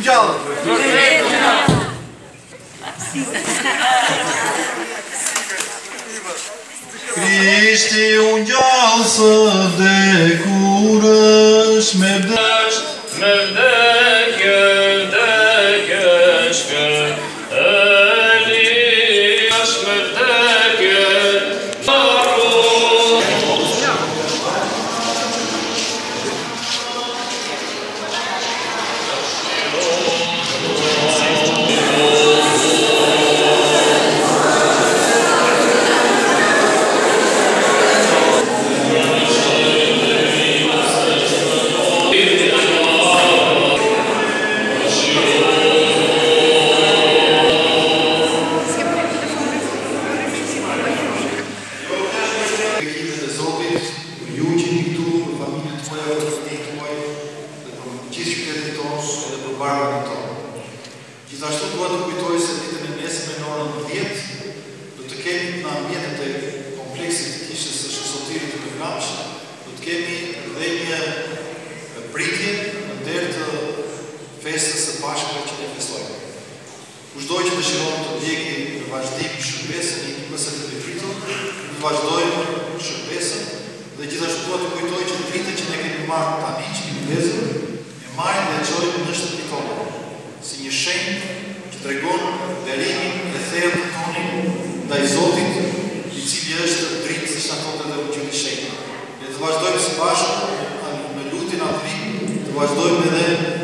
gjallë. Krishti unë gjallë së dekurësh me vdesh, me vdekje, vdekeshke, Elias me vdekje, Gjithashtu duhet të kujtoj se ditën e nesërme në orën 10 do të kemi në ambientet e kompleksit të kishës së Shësotirit të Këvlamsh, do të kemi dhe një pritje në der të festës së Pashkëve që ne festojmë. Kushdoj që dëshiron të ndjeki në vazhdim shërbesën i mëse të pritur, të vazhdojmë shërbesën dhe gjithashtu duhet të kujtoj që dritë që ne kemi marrë tani që kemi vezër, e marrë dhe qojmë në shtëpi tonë, si një shenjë që tregon berimin e thellë të tonin ndaj Zotit, i cili është dritë siç na thotë edhe Ungjilli i Shenjtë. Ne të vazhdojmë së bashku në lutjen atë, të vazhdojmë edhe